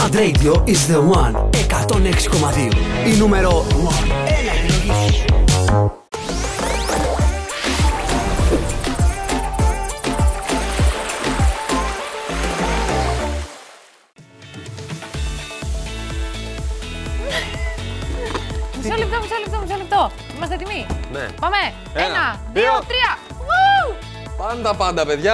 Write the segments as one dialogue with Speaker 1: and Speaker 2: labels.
Speaker 1: Mad Radio is the one. 106,2. Η νούμερο 1. Έλα, επιλογή σου.
Speaker 2: Μισό λεπτό. Είμαστε έτοιμοι?
Speaker 3: Ναι.
Speaker 2: Πάμε. 1, 2, 3.
Speaker 3: Πάντα, παιδιά.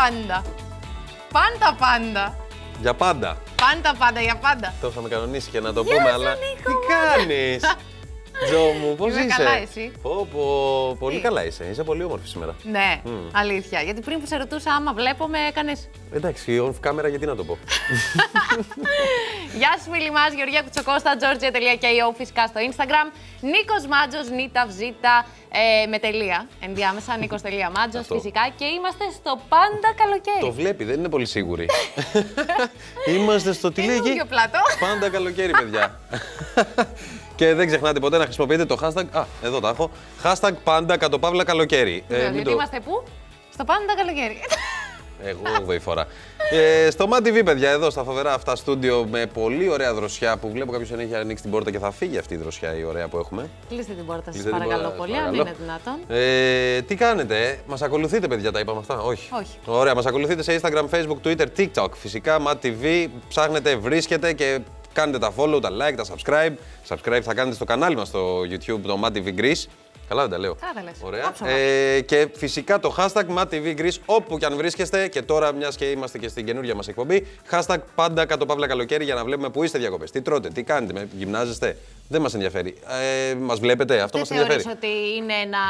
Speaker 2: Πάντα.
Speaker 3: Για πάντα.
Speaker 2: Πάντα, για πάντα.
Speaker 3: Το είχαμε κανονίσει και να το
Speaker 2: Γεια
Speaker 3: πούμε,
Speaker 2: σου,
Speaker 3: αλλά.
Speaker 2: Νίκο.
Speaker 3: Τι κάνεις, Τζο μου, πώς
Speaker 2: Είμαι
Speaker 3: είσαι?
Speaker 2: καλά, εσύ?
Speaker 3: Πολύ καλά είσαι. Είσαι πολύ όμορφη σήμερα.
Speaker 2: Ναι, αλήθεια. Γιατί πριν που σε ρωτούσα άμα βλέπω, με έκανες.
Speaker 3: Εντάξει, on κάμερα, γιατί να το πω.
Speaker 2: Γεια σας, φίλοι μας. Γεωργία Κουτσοκώστα, georgia.ko φυσικά στο Instagram. Νίκος Μάτζος, Νίτα Βζίτα, με τελεία. Ενδιάμεσα, Νίκος.Μάτζος φυσικά. Και είμαστε στο Πάντα Καλοκαίρι.
Speaker 3: Το βλέπει, δεν είναι πολύ σίγουρη. Είμαστε στο τι λέει εκεί. Πάντα καλοκαίρι, παιδιά. Και δεν ξεχνάτε ποτέ να χρησιμοποιείτε το hashtag. Εδώ τα έχω. Hashtag πάντα _ καλοκαίρι.
Speaker 2: Γιατί είμαστε πού? Στο Πάντα Καλοκαίρι.
Speaker 3: Εγώ η φορά. Στο Mad TV, παιδιά, εδώ στα φοβερά αυτά στούντιο με πολύ ωραία δροσιά που βλέπω κάποιος έχει ανοίξει την πόρτα και θα φύγει αυτή η δροσιά η ωραία που έχουμε.
Speaker 2: Κλείστε την πόρτα σας, παρακαλώ πολύ, αν είναι δυνατόν.
Speaker 3: Τι κάνετε, μας ακολουθείτε, παιδιά, τα είπαμε αυτά? Όχι. Ωραία, μας ακολουθείτε σε Instagram, Facebook, Twitter, TikTok. Φυσικά, Mad TV, ψάχνετε, βρίσκετε και κάνετε τα follow, τα like, τα subscribe. Subscribe θα κάνετε στο κανάλι μας στο YouTube, το Mad TV Greece. Καλά δεν τα λέω?
Speaker 2: Καλά τα λες.
Speaker 3: Ωραία. Και φυσικά το hashtag MadTVGreece όπου και αν βρίσκεστε, και τώρα μιας και είμαστε και στην καινούργια μας εκπομπή, hashtag πάντα _ καλοκαίρι για να βλέπουμε που είστε διακοπές. Τι τρώτε, τι κάνετε, γυμνάζεστε, δεν μας ενδιαφέρει. Μας βλέπετε, αυτό μας ενδιαφέρει.
Speaker 2: Δεν θεωρείς ότι είναι ένα...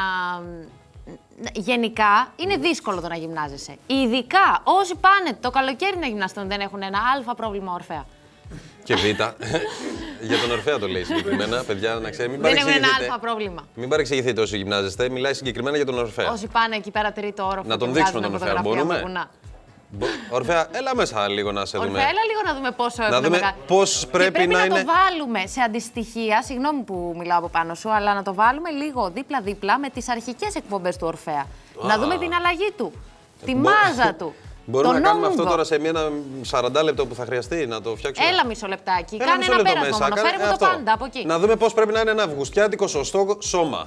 Speaker 2: Γενικά είναι δύσκολο το να γυμνάζεσαι. Ειδικά όσοι πάνε το καλοκαίρι να γυμναστούν δεν έχουν ένα αλφα πρόβλημα ορφαία.
Speaker 3: Και β. Για τον Ορφέα το λέει συγκεκριμένα, παιδιά, να ξέρει.
Speaker 2: Δεν έχουν ένα αλφα πρόβλημα.
Speaker 3: Μην παρεξηγηθείτε όσοι γυμνάζεστε, μιλάει συγκεκριμένα για τον Ορφέα.
Speaker 2: Όσοι πάνε εκεί πέρα τρίτο όροφο.
Speaker 3: Να τον δείξουμε τον Ορφέα, μπορούμε? Ορφέα, έλα μέσα λίγο να σε δούμε.
Speaker 2: Ορφέα, έλα λίγο να δούμε πόσο
Speaker 3: να δούμε πώς πρέπει να είναι.
Speaker 2: Να το βάλουμε σε αντιστοιχεία, συγγνώμη που μιλάω από πάνω σου, αλλά να το βάλουμε λίγο δίπλα-δίπλα με τις αρχικές εκπομπές του Ορφέα. Να δούμε την αλλαγή του, τη μάζα του.
Speaker 3: Μπορούμε να κάνουμε αυτό τώρα σε ένα 40 λεπτό που θα χρειαστεί να το φτιάξουμε?
Speaker 2: Έλα μισό λεπτάκι. Κάνε ένα πέρασμα μόνο. Φέρε μου το πάντα από εκεί.
Speaker 3: Να δούμε πώς πρέπει να είναι ένα αυγουστιάτικο σωστό σώμα.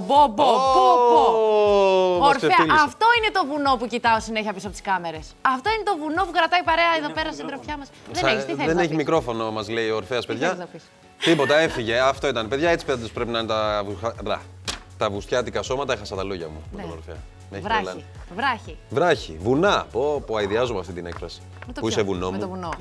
Speaker 2: Ορφέα, αυτό είναι το βουνό που κοιτάω συνέχεια πίσω από τις κάμερες. Αυτό είναι το βουνό που κρατάει παρέα εδώ πέρα στην τροφιά μας. Δεν έχεις, τι θέλεις?
Speaker 3: Δεν έχει μικρόφωνο, μας λέει ο Ορφέας, παιδιά. Τίποτα, έφυγε. Αυτό ήταν. Παιδιά, έτσι πρέπει να είναι τα αυγουστιάτικα σώματα. Έχασα τα λόγια μου με τον Ορφέα.
Speaker 2: Βράχη.
Speaker 3: Βουνά. Πω, αηδιάζω με αυτή την έκφραση. Που είσαι βουνό μου.
Speaker 2: Με το βουνό.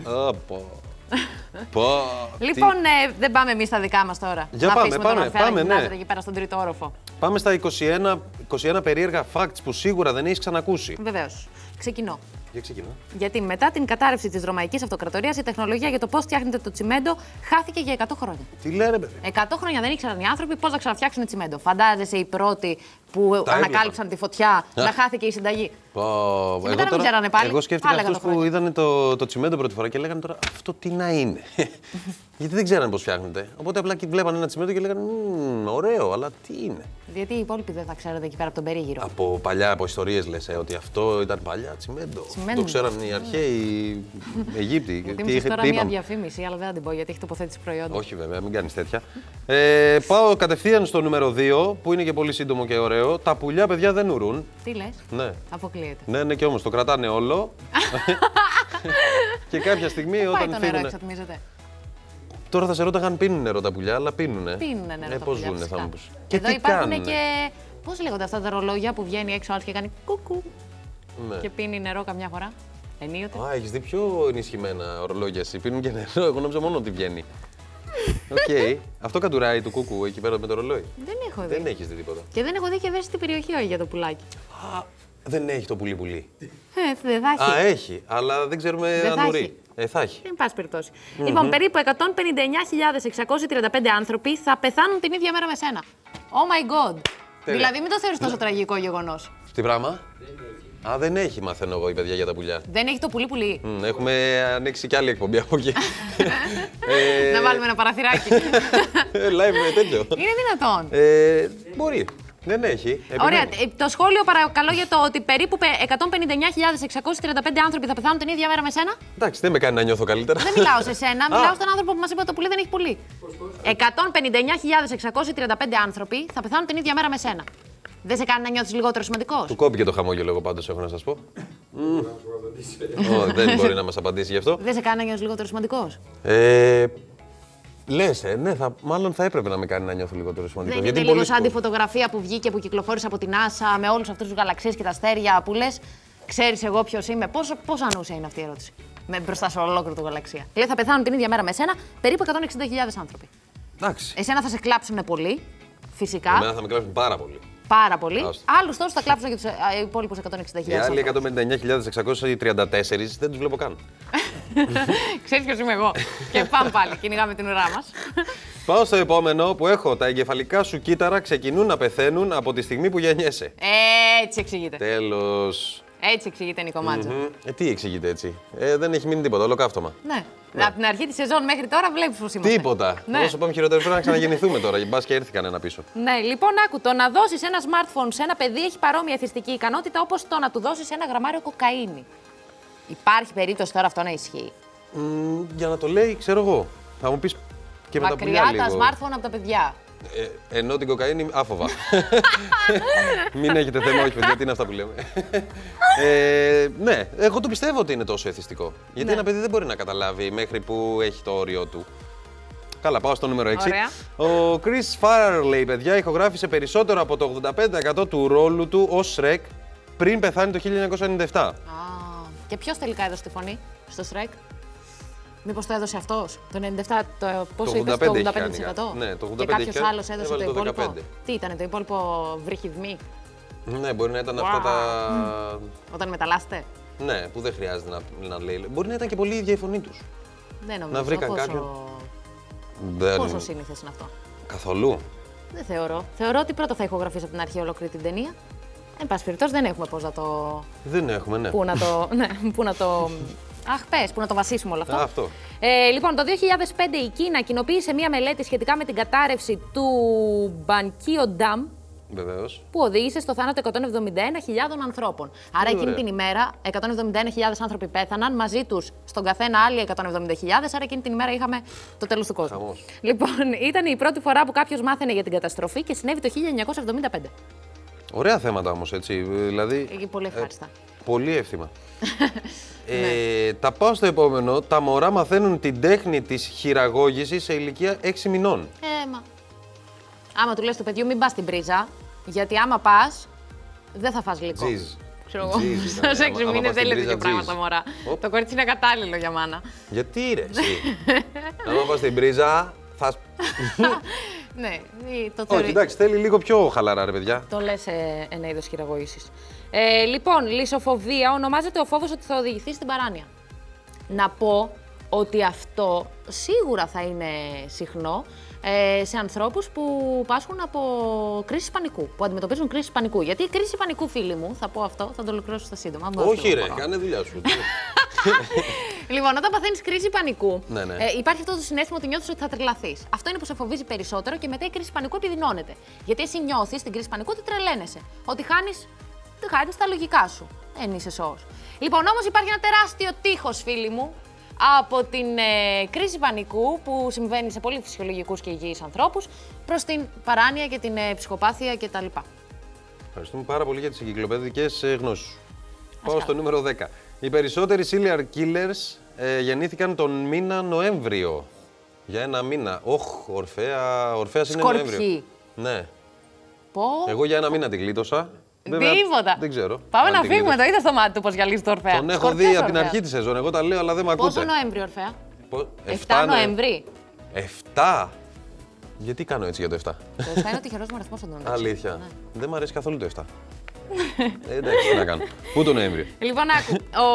Speaker 2: Λοιπόν, δεν πάμε εμείς στα δικά μας τώρα.
Speaker 3: Για πάμε, ναι.
Speaker 2: Εκεί πέρα στον τρίτο όροφο.
Speaker 3: Πάμε στα 21 περίεργα facts που σίγουρα δεν έχεις ξανακούσει.
Speaker 2: Βεβαίως. Ξεκινώ.
Speaker 3: Για ξεκινώ.
Speaker 2: Γιατί μετά την κατάρρευση της Ρωμαϊκής Αυτοκρατορίας, η τεχνολογία για το πώς φτιάχνεται το τσιμέντο χάθηκε για 100 χρόνια.
Speaker 3: Τι λένε, παιδί?
Speaker 2: 100 χρόνια δεν ήξεραν οι άνθρωποι πώς να ξαναφτιάξουν τσιμέντο. Φαντάζεσαι οι πρώτοι που ανακάλυψαν τη φωτιά να χάθηκε η συνταγή. Και μετά δεν ξέρανε πάλι.
Speaker 3: Εγώ σκέφτηκα αυτούς που είδαν το τσιμέντο πρώτη φορά και λέγανε τώρα αυτό τι να είναι. Γιατί δεν ξέρανε πώς φτιάχνεται. Οπότε απλά βλέπανε ένα τσιμέντο και λέγανε ωραίο, αλλά τι είναι?
Speaker 2: Γιατί οι υπόλοιποι δεν θα ξέρετε εκεί πέρα από τον περίγυρο.
Speaker 3: Από παλιά, από ιστορίες λες, ότι αυτό ήταν παλιά τσιμέντο. Το ξέραν οι αρχαίοι Αιγύπτιοι.
Speaker 2: Γιατί μου τώρα μια διαφήμιση, αλλά δεν θα την πω γιατί έχει τοποθέτηση προϊόντων.
Speaker 3: Όχι, βέβαια, μην κάνεις τέτοια. Πάω κατευθείαν στο νούμερο 2, που είναι και πολύ σύντομο και ωραίο. Τα πουλιά, παιδιά, δεν ουρούν.
Speaker 2: Τι λες?
Speaker 3: Ναι.
Speaker 2: Αποκλείεται.
Speaker 3: Ναι, και όμως το κρατάνε όλο. Και κάποια στιγμή όταν
Speaker 2: φύγουν. Πάει το νερό,
Speaker 3: εξατμίζεται. Τώρα θα σε ρώταγα αν πίνουν νερό τα πουλιά, αλλά πίνουνε.
Speaker 2: Πίνουνε νερό τα
Speaker 3: πώς
Speaker 2: πουλιά,
Speaker 3: ζουνε, θα μου πεις.
Speaker 2: Και εδώ υπάρχουν και. Πώς λέγονται αυτά τα ρολόγια που βγαίνει έξω άλλο και κάνει κουκού. Ναι. Και πίνει νερό καμιά φορά. Ενίοτε.
Speaker 3: Έχεις δει πιο ενισχυμένα ορολόγια εσύ. Πίνουν και νερό. Εγώ νόμιζα μόνο ότι βγαίνει. Οκ. Αυτό κατουράει του κούκου εκεί πέρα με το ρολόι.
Speaker 2: Δεν έχω δει.
Speaker 3: Δεν έχεις δει τίποτα.
Speaker 2: Και δεν έχω δει και ευαίσθητη περιοχή όχι για το πουλάκι.
Speaker 3: Δεν έχει το πουλί.
Speaker 2: Δεν θα έχει.
Speaker 3: Έχει, αλλά δεν ξέρουμε αν ουρεί. Θα έχει.
Speaker 2: Δεν πάση περιπτώσει. Λοιπόν, περίπου 159.635 άνθρωποι θα πεθάνουν την ίδια μέρα με σένα. Oh my god. Δηλαδή, μην το θεωρείς τόσο τραγικό γεγονός.
Speaker 3: Τι πράγμα? Δεν έχει, μαθαίνω εγώ, η παιδιά, για τα πουλιά.
Speaker 2: Δεν έχει το πουλί.
Speaker 3: Έχουμε ανοίξει κι άλλη εκπομπή από εκεί.
Speaker 2: Να βάλουμε ένα παραθυράκι.
Speaker 3: Live με τέτοιο.
Speaker 2: Είναι δυνατόν.
Speaker 3: Μπορεί. Δεν έχει.
Speaker 2: Ωραία. Το σχόλιο παρακαλώ για το ότι περίπου 159.635 άνθρωποι θα πεθάνουν την ίδια μέρα με σένα.
Speaker 3: Εντάξει, δεν με κάνει να νιώθω καλύτερα.
Speaker 2: Δεν μιλάω σε σένα, μιλάω στον άνθρωπο που μας είπε ότι το πουλί δεν έχει πουλί. 159.635 άνθρωποι θα πεθάνουν την ίδια μέρα με σένα. Δεν σε κάνει να νιώθεις λιγότερο σημαντικός?
Speaker 3: Του κόπηκε το χαμόγελο, εγώ πάντως έχω να σας πω. Δεν μπορεί να μας απαντήσει γι' αυτό.
Speaker 2: Δεν σε κάνει να νιώθεις λιγότερο σημαντικός?
Speaker 3: Λες, ναι, μάλλον θα έπρεπε να με κάνει να νιώθω λιγότερο σημαντικός.
Speaker 2: Δεν είναι λίγο σαν τη φωτογραφία που βγήκε, που κυκλοφόρησε από την NASA με όλους αυτούς τους γαλαξίες και τα αστέρια που λες, ξέρεις εγώ ποιος είμαι? Πόσο ανούσια είναι αυτή η ερώτηση μπροστά σε ολόκληρο το γαλαξία. Λέει, θα πεθάνουν την ίδια μέρα με σένα περίπου 160.000 άνθρωποι.
Speaker 3: Εντάξει.
Speaker 2: Εσένα θα σε κλάψουν πολύ, φυσικά.
Speaker 3: Εμένα θα με κλάψουν πάρα πολύ.
Speaker 2: Πάρα πολύ. Άλλους τόσους θα κλάψουν και τους υπόλοιπους 160.000.
Speaker 3: Οι άλλοι 159.634 δεν τους βλέπω καν.
Speaker 2: Ξέρεις ποιος είμαι εγώ. Και πάμε πάλι, κυνηγάμε την ουρά μας.
Speaker 3: Πάω στο επόμενο που έχω. Τα εγκεφαλικά σου κύτταρα ξεκινούν να πεθαίνουν από τη στιγμή που γεννιέσαι.
Speaker 2: Έτσι εξηγείται.
Speaker 3: Τέλος.
Speaker 2: Έτσι εξηγείται, Νίκο Μάτζο.
Speaker 3: Τι εξηγείται έτσι? Δεν έχει μείνει τίποτα, ολοκαύτωμα.
Speaker 2: Ναι. Από την αρχή τη σεζόν μέχρι τώρα βλέπεις πώς είμαστε.
Speaker 3: Τίποτα.
Speaker 2: Ναι.
Speaker 3: Όσο πάμε χειρότερα πρέπει να ξαναγεννηθούμε τώρα. Μπας και έρθει κανένα πίσω.
Speaker 2: Ναι, λοιπόν, άκου, το να δώσεις ένα smartphone σε ένα παιδί έχει παρόμοια εθιστική ικανότητα όπως το να του δώσεις ένα γραμμάριο κοκαίνη. Υπάρχει περίπτωση τώρα αυτό να ισχύει?
Speaker 3: Για να το λέει, ξέρω εγώ. Θα μου πεις και με τα πουλιά λίγο.
Speaker 2: Μακριά τα smartphone από τα παιδιά.
Speaker 3: Ενώ την κοκαίνη, άφοβα. Μην έχετε θέμα, όχι παιδιά, τι είναι αυτά που λέμε. Ναι, εγώ το πιστεύω ότι είναι τόσο εθιστικό. Γιατί ένα παιδί δεν μπορεί να καταλάβει μέχρι που έχει το όριό του. Καλά, πάω στο νούμερο 6.
Speaker 2: Ωραία.
Speaker 3: Ο Chris Farley, λέει, παιδιά, ηχογράφησε περισσότερο από το 85% του ρόλου του ως Shrek πριν πεθάνει το 1997.
Speaker 2: Και ποιος τελικά έδωσε τη φωνή στο Shrek? Μήπως το έδωσε αυτός? Το 97%, πόσο είπες, το 85%?
Speaker 3: Ναι, το 85%.
Speaker 2: Και κάποιος άλλος έδωσε το υπόλοιπο?
Speaker 3: 15%.
Speaker 2: Τι ήταν, το υπόλοιπο βρυχιδμοί?
Speaker 3: Ναι, μπορεί να ήταν αυτά τα...
Speaker 2: Όταν μεταλλάσσετε.
Speaker 3: Ναι, που δεν χρειάζεται να λέει. Μπορεί να ήταν και πολύ ίδια η φωνή τους.
Speaker 2: Δεν νομίζω.
Speaker 3: Να βρήκαν κάποιον.
Speaker 2: Πόσο σύνηθες είναι αυτό?
Speaker 3: Καθολού.
Speaker 2: Δεν θεωρώ. Θεωρώ ότι πρώτα θα ηχογραφείς από την αρχή ολόκληρη την ταινία. Εν πάση περιπτώσει, δεν έχουμε πώς να το...
Speaker 3: Δεν έχουμε, ναι.
Speaker 2: Πού να το... Αχ, πες, πού να το βασίσουμε όλο αυτό.
Speaker 3: Αυτό.
Speaker 2: Λοιπόν, το 2005 η Κίνα κοινοποίησε μία μελέτη σχετικά με την κατάρρευση του Μπανκίο Dam.
Speaker 3: Βεβαίως.
Speaker 2: Που οδήγησε στο θάνατο 171.000 ανθρώπων. Άρα εκείνη την ημέρα 171.000 άνθρωποι πέθαναν, μαζί τους στον καθένα άλλοι 170.000, άρα εκείνη την ημέρα είχαμε το τέλος του κόσμου.
Speaker 3: Χαμός.
Speaker 2: Λοιπόν, ήταν η πρώτη φορά που κάποιος μάθαινε για την καταστροφή και συνέβη το 1975.
Speaker 3: Ωραία θέματα όμως, έτσι. Δηλαδή.
Speaker 2: Πολύ ευχάριστα.
Speaker 3: Πολύ εύθυμα. Τα πάω στο επόμενο. Τα μωρά μαθαίνουν την τέχνη της χειραγώγησης σε ηλικία 6 μηνών.
Speaker 2: Άμα του λες του παιδιού, μην πας στην πρίζα, γιατί άμα πας, δεν θα φας γλυκό.
Speaker 3: Τζιζ.
Speaker 2: Ξέρω εγώ. Στους 6 μήνες δεν λέτε και πράγματα μωρά. Το κορίτσι είναι ακατάλληλο για μάνα.
Speaker 3: Γιατί ρε, εσύ. Άμα πας στην πρίζα, θα.
Speaker 2: Ναι, το θεωρεί.
Speaker 3: Όχι, εντάξει, θέλει λίγο πιο χαλαρά, ρε παιδιά.
Speaker 2: Το λες ένα είδος χειραγώγησης. Λοιπόν, λυσοφοβία ονομάζεται ο φόβος ότι θα οδηγηθεί στην παράνοια. Να πω ότι αυτό σίγουρα θα είναι συχνό σε ανθρώπους που πάσχουν από κρίση πανικού, που αντιμετωπίζουν κρίση πανικού. Γιατί η κρίση πανικού, φίλοι μου, θα πω αυτό, θα το ολοκληρώσω στα σύντομα.
Speaker 3: Όχι, ρε, κάνε δουλειά σου.
Speaker 2: Λοιπόν, όταν παθαίνεις κρίση πανικού,
Speaker 3: ναι.
Speaker 2: υπάρχει αυτό το συναίσθημα ότι νιώθεις ότι θα τρελαθείς. Αυτό είναι που σε φοβίζει περισσότερο και μετά η κρίση πανικού επιδεινώνεται. Γιατί εσύ νιώθεις στην κρίση πανικού ότι τρελαίνεσαι. Ότι χάνεις τα λογικά σου. Εν είσαι σώος. Λοιπόν, όμως υπάρχει ένα τεράστιο τείχος, φίλοι μου, από την κρίση πανικού που συμβαίνει σε πολύ φυσιολογικούς και υγιείς ανθρώπους προς την παράνοια και την ψυχοπάθεια κτλ.
Speaker 3: Ευχαριστούμε πάρα πολύ για τις εγκυκλοπαιδικές γνώσεις σου. Πάω στο νούμερο 10. Οι περισσότεροι serial killers γεννήθηκαν τον μήνα Νοέμβριο. Για ένα μήνα. Ορφέας είναι Νοέμβριο. Ναι.
Speaker 2: Πω.
Speaker 3: Εγώ για ένα μήνα την γλίτωσα.
Speaker 2: Τίποτα.
Speaker 3: Δεν ξέρω.
Speaker 2: Πάμε να φύγουμε. Το είδα στο μάτι του πώς γυαλίζει το Ορφέα.
Speaker 3: Τον έχω δει από την αρχή τη σεζόν. Εγώ τα λέω, αλλά δεν με ακούτε.
Speaker 2: Πόσο Νοέμβριο, Ορφέα?
Speaker 3: 7
Speaker 2: Νοέμβρη.
Speaker 3: 7. Γιατί κάνω έτσι για το 7?
Speaker 2: Το 7 είναι ο τυχερός μου αριθμός αντώνης.
Speaker 3: Αλήθεια. Ναι. Δεν μου αρέσει καθόλου το 7. Εντάξει, τι να κάνω. Πού το Νοέμβριο?
Speaker 2: Λοιπόν, άκου.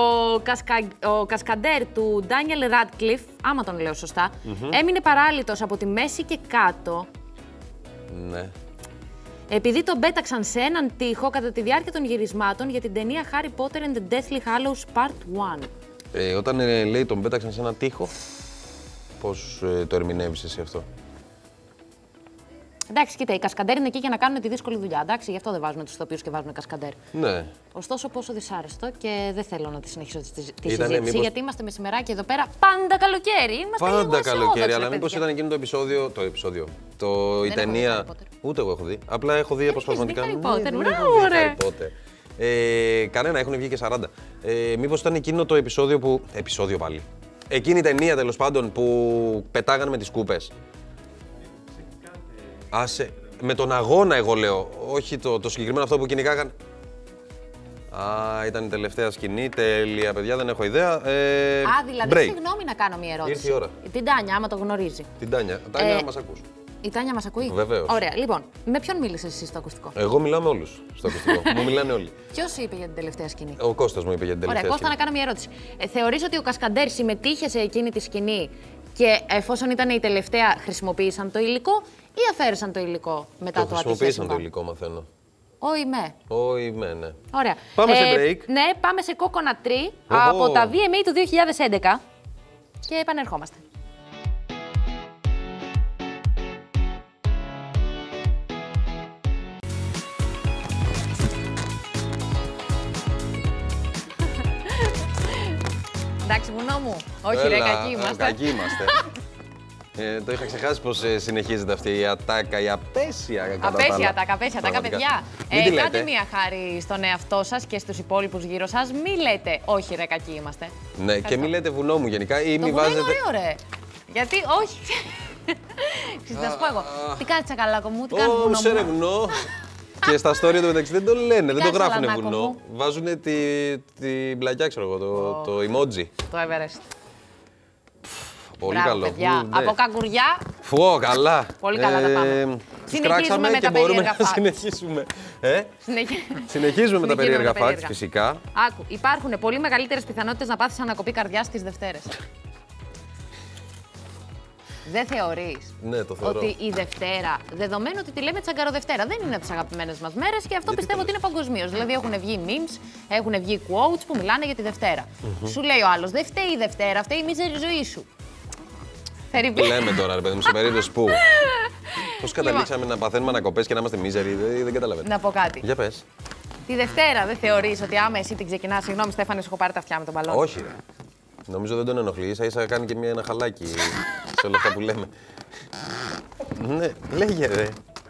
Speaker 2: Ο κασκαντέρ του Ντάνιελ Ράντκλιφ, άμα τον λέω σωστά, έμεινε παράλυτος από τη μέση και κάτω.
Speaker 3: Ναι.
Speaker 2: Επειδή τον πέταξαν σε έναν τοίχο κατά τη διάρκεια των γυρισμάτων για την ταινία Harry Potter and the Deathly Hallows Part 1.
Speaker 3: Όταν λέει τον πέταξαν σε έναν τοίχο, πώς το ερμηνεύεις εσύ αυτό?
Speaker 2: Εντάξει, κοίτα, οι κασκαντέρ είναι εκεί για να κάνουν τη δύσκολη δουλειά. Εντάξει, γι' αυτό δεν βάζουν τους ηθοποιούς και βάζουν κασκαντέρ.
Speaker 3: Ναι.
Speaker 2: Ωστόσο, πόσο δυσάρεστο και δεν θέλω να τη συνεχίσω τη συζήτηση, γιατί είμαστε μεσημεράκι εδώ πέρα πάντα καλοκαίρι. Είμαστε
Speaker 3: πάντα καλοκαίρι, αλλά μήπως ήταν εκείνο το επεισόδιο. Η ταινία. Ούτε εγώ έχω δει. Απλά έχω δει αποσπασματικά. Κανένα, έχουν βγει και 40. Μήπως ήταν εκείνο το επεισόδιο που. Επεισόδιο πάλι. Εκείνη η ταινία τέλος πάντων που πετάγανε με τις κούπες. Άσε. Με τον αγώνα, εγώ λέω. Όχι το συγκεκριμένο αυτό που κυνηγάγαν. Ήταν η τελευταία σκηνή. Τέλεια, παιδιά, δεν έχω ιδέα.
Speaker 2: Δηλαδή, συγγνώμη να κάνω μια ερώτηση.
Speaker 3: Ήρθε η ώρα.
Speaker 2: Την Τάνια, άμα το γνωρίζει.
Speaker 3: Την Τάνια. Τάνια, μας ακούς.
Speaker 2: Η Τάνια μας ακούει.
Speaker 3: Βεβαίως.
Speaker 2: Ωραία, λοιπόν, με ποιον μίλησες εσύ στο ακουστικό?
Speaker 3: Εγώ μιλάω με όλους στο ακουστικό. Μου μιλάνε όλοι.
Speaker 2: Ποιος είπε για την τελευταία σκηνή?
Speaker 3: Ο Κώστας μου είπε για την τελευταία
Speaker 2: σκηνή.
Speaker 3: Ωραία,
Speaker 2: Κώστα, να κάνω μια ερώτηση. Θεωρείς ότι ο Κασκαντέρ συμμετείχε σε εκείνη τη σκηνή και εφόσον ήταν η τελευταία, χρησιμοποίησαν το υλικό ή αφαίρεσαν το υλικό μετά το ατυχές?
Speaker 3: Χρησιμοποίησαν το υλικό, μαθαίνω.
Speaker 2: Όχι με.
Speaker 3: Όχι με, ναι.
Speaker 2: Ωραία.
Speaker 3: Πάμε σε break.
Speaker 2: Ναι, πάμε σε Coconut Tree από τα VMA του 2011 και επανερχόμαστε. Εντάξει, βουνό μου. Όχι, ρε, κακοί είμαστε.
Speaker 3: Κακοί είμαστε. Το είχα ξεχάσει πως συνεχίζεται αυτή η ατάκα, η απέσια ατάκα.
Speaker 2: Απέσια ατάκα, παιδιά. Κάντε μια χάρη στον εαυτό σας και στους υπόλοιπους γύρω σας. Μη λέτε, όχι ρε, κακοί είμαστε.
Speaker 3: Ναι, και μη λέτε βουνό μου γενικά ή μη βάζετε.
Speaker 2: Είναι ωραίο, ρε. Γιατί, όχι. Θα σου πω εγώ. Τι κάνεις, τσακαλάκο μου, τι κάνεις, βουνό μου?
Speaker 3: Βουνό. Και στα story του μεταξύ δεν το λένε, δεν το γράφουνε βουνό. Βάζουνε την πλακιά, ξέρω εγώ, το emoji.
Speaker 2: Το Everest.
Speaker 3: Πολύ καλό.
Speaker 2: Παιδιά. Από καγκουριά.
Speaker 3: Φω, καλά.
Speaker 2: Πολύ καλά τα πάμε.
Speaker 3: Συνεχίζουμε με τα περίεργα facts. Συνεχίζουμε. Συνεχίζουμε με τα περίεργα facts, φυσικά.
Speaker 2: Άκου, υπάρχουν πολύ μεγαλύτερες πιθανότητες να πάθεις ανακοπή καρδιάς τις Δευτέρες. Δεν θεωρείς ότι η Δευτέρα, δεδομένου ότι τη λέμε Τσαγκαροδευτέρα, δεν είναι από τις αγαπημένες μας μέρες και αυτό πιστεύω ότι είναι παγκοσμίως. Δηλαδή έχουν βγει memes, έχουν βγει quotes που μιλάνε για τη Δευτέρα. Σου λέει ο άλλος, δεν φταίει η Δευτέρα, φταίει η μίζερη ζωή σου.
Speaker 3: Λέμε τώρα, ρε παιδί μου, σε περίπτωση που. Πώς καταλήξαμε να παθαίνουμε ανακοπές και να είμαστε μίζεροι, δεν καταλαβαίνω.
Speaker 2: Να πω κάτι.
Speaker 3: Για πες.
Speaker 2: Τη Δευτέρα δεν θεωρείς ότι άμα εσύ την ξεκινάς, συγγνώμη Στέφανε, έχω πάρει τα αυτιά με τον μπαλόν.
Speaker 3: Όχι. Νομίζω δεν τον ενοχλεί, ίσα κάνει και ένα χαλάκι σε όλα αυτά που λέμε. Ναι, λέγε ρε.